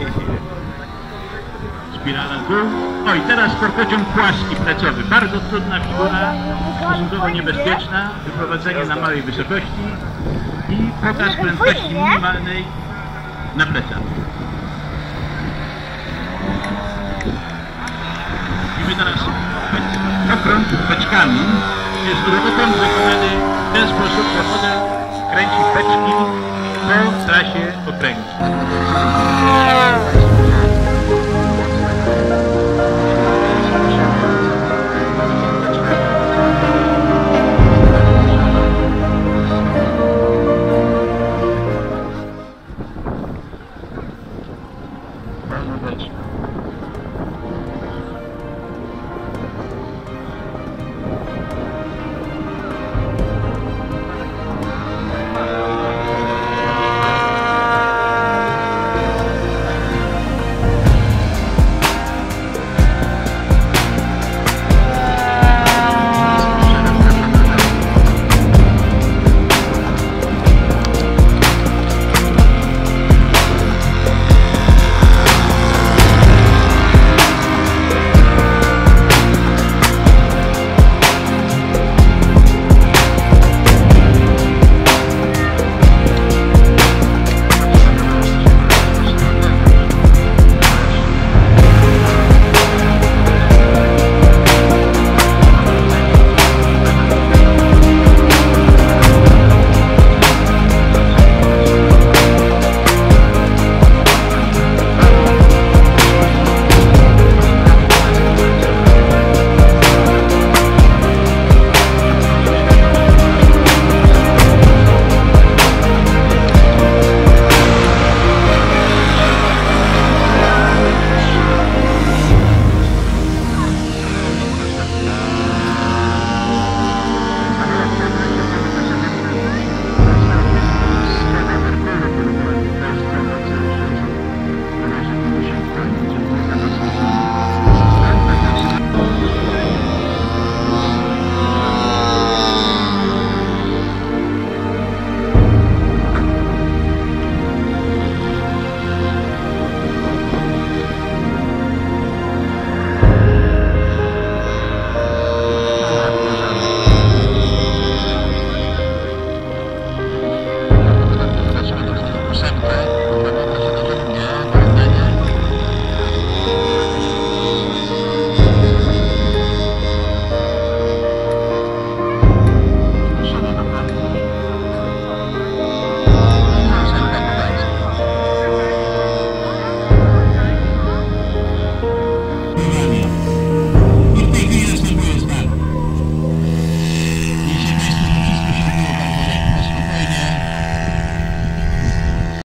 Spirala w dół. O i teraz korkociąg płaski plecowy. Bardzo trudna figura, stosunkowo niebezpieczna. Wyprowadzenie na małej wysokości i pokaz prędkości minimalnej na plecach. Widzimy teraz okrąg beczkami. Jest robotom wykonany w ten sposób, że model kręci beczki po trasie okręgu.